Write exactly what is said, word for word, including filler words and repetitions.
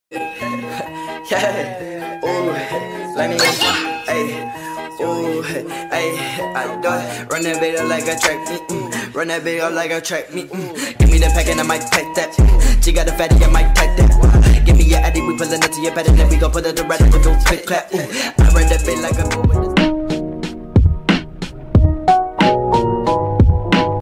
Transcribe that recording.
Yeah, ooh, let me, ayy, ooh, ayy, I do it. Run that bitch up like a track, mm, mm. Run that bitch up like a track, me, mm. Give me the pack and I might pack that. She got a fatty, I might pack that. Give me your addy, we pullin' up to your patty, then we gon' put it to rest, we gon' spit clap. Ooh, I